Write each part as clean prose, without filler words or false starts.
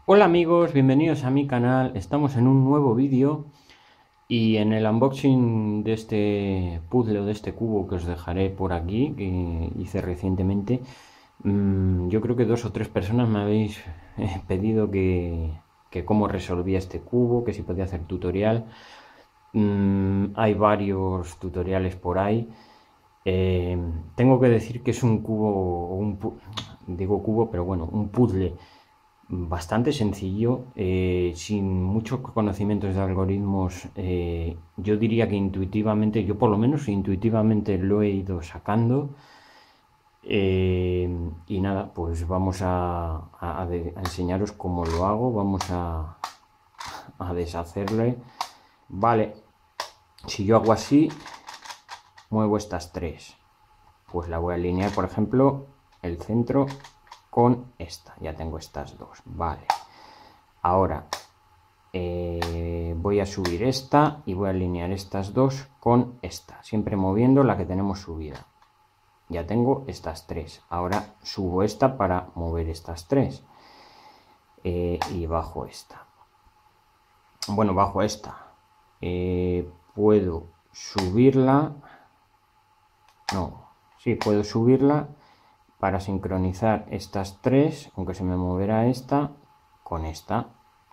Hola amigos, bienvenidos a mi canal. Estamos en un nuevo vídeo y en el unboxing de este puzzle o de este cubo que os dejaré por aquí, que hice recientemente. Yo creo que 2 o 3 personas me habéis pedido que cómo resolvía este cubo, que si podía hacer tutorial. Hay varios tutoriales por ahí. Eh, Tengo que decir que es un cubo, digo cubo, pero bueno, un puzzle bastante sencillo, sin muchos conocimientos de algoritmos. Yo diría que intuitivamente, yo por lo menos intuitivamente lo he ido sacando. Y nada, pues vamos a enseñaros cómo lo hago. Vamos a deshacerle. Vale, si yo hago así, muevo estas tres, pues la voy a alinear, por ejemplo, el centro con esta. Ya tengo estas dos, vale. Ahora voy a subir esta y voy a alinear estas dos con esta, siempre moviendo la que tenemos subida. Ya tengo estas tres. Ahora subo esta para mover estas tres, y bajo esta. Bueno, bajo esta. Puedo subirla. No, sí, puedo subirla para sincronizar estas tres, aunque se me moverá esta con esta.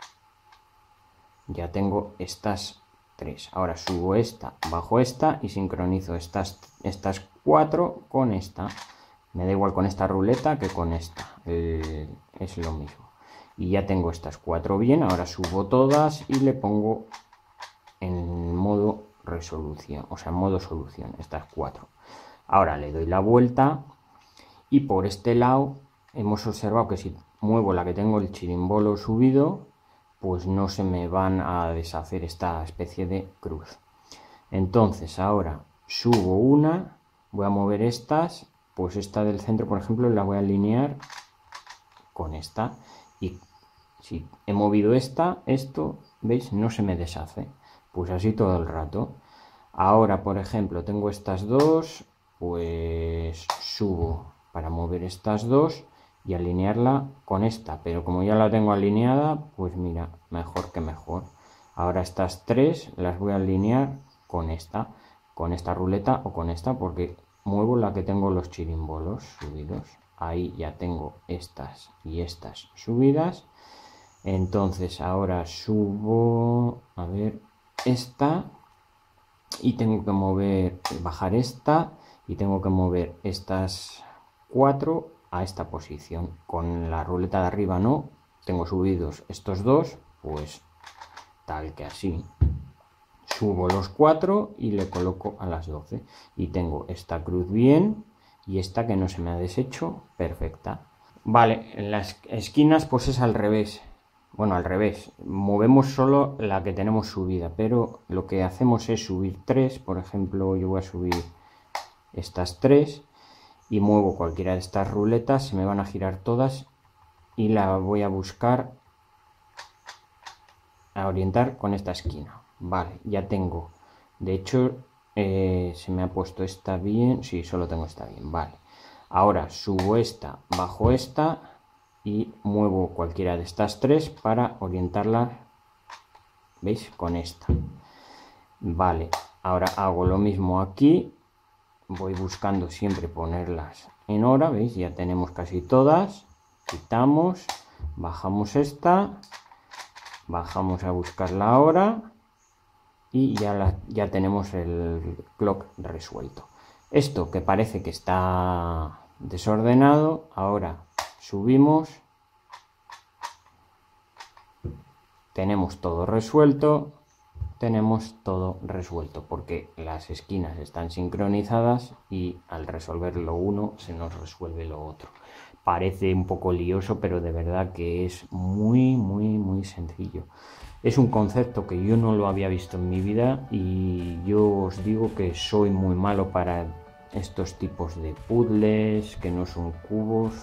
Ya tengo estas tres. Ahora subo esta, bajo esta y sincronizo estas cuatro con esta. Me da igual con esta ruleta que con esta. Es lo mismo. Y ya tengo estas cuatro bien. Ahora subo todas y le pongo en modo resolución, o sea, en modo solución, estas cuatro. Ahora le doy la vuelta y por este lado hemos observado que si muevo la que tengo el chirimbolo subido, pues no se me van a deshacer esta especie de cruz. Entonces ahora subo una, voy a mover estas, pues esta del centro, por ejemplo, la voy a alinear con esta. Y si he movido esto, ¿veis? No se me deshace. Pues así todo el rato. Ahora, por ejemplo, tengo estas dos, pues subo para mover estas dos y alinearla con esta, pero como ya la tengo alineada, pues mira, mejor que mejor. Ahora estas tres las voy a alinear con esta ruleta o con esta, porque muevo la que tengo los chirimbolos subidos. Ahí ya tengo estas y estas subidas. Entonces ahora subo, a ver, esta, y tengo que mover, bajar esta, y tengo que mover estas cuatro a esta posición. Con la ruleta de arriba no, tengo subidos estos dos, pues tal que así. Subo los cuatro y le coloco a las 12. Y tengo esta cruz bien y esta que no se me ha deshecho, perfecta. Vale, en las esquinas pues es al revés. Bueno, al revés, movemos solo la que tenemos subida, pero lo que hacemos es subir tres. Por ejemplo, yo voy a subir estas tres y muevo cualquiera de estas ruletas, se me van a girar todas y la voy a buscar, a orientar con esta esquina. Vale, ya tengo, de hecho, se me ha puesto esta bien, sí, solo tengo esta bien, vale. Ahora subo esta, bajo esta y muevo cualquiera de estas tres para orientarla, ¿veis? Con esta. Vale, ahora hago lo mismo aquí, voy buscando siempre ponerlas en hora, ¿veis? Ya tenemos casi todas, quitamos, bajamos esta, bajamos a buscar la hora y ya tenemos el clock resuelto. Esto que parece que está desordenado, ahora subimos, tenemos todo resuelto, porque las esquinas están sincronizadas y al resolver lo uno se nos resuelve lo otro. Parece un poco lioso, pero de verdad que es muy sencillo. Es un concepto que yo no lo había visto en mi vida y yo os digo que soy muy malo para estos tipos de puzzles que no son cubos,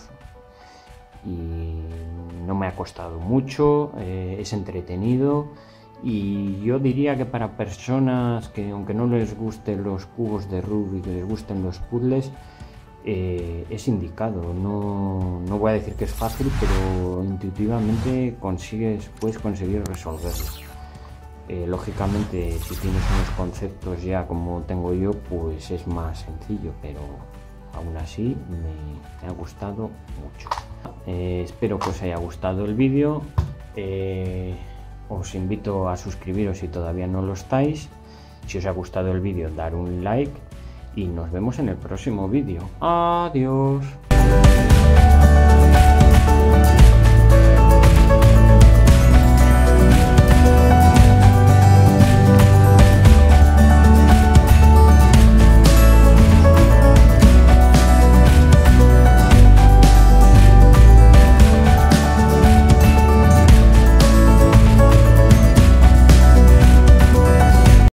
y no me ha costado mucho, es entretenido. Y yo diría que para personas que, aunque no les gusten los cubos de Rubik, que les gusten los puzzles, es indicado. No voy a decir que es fácil, pero intuitivamente puedes conseguir resolverlo. Lógicamente, si tienes unos conceptos ya como tengo yo, pues es más sencillo, pero aún así me ha gustado mucho. Espero que os haya gustado el vídeo. Os invito a suscribiros si todavía no lo estáis. Si os ha gustado el vídeo, dar un like y nos vemos en el próximo vídeo. Adiós.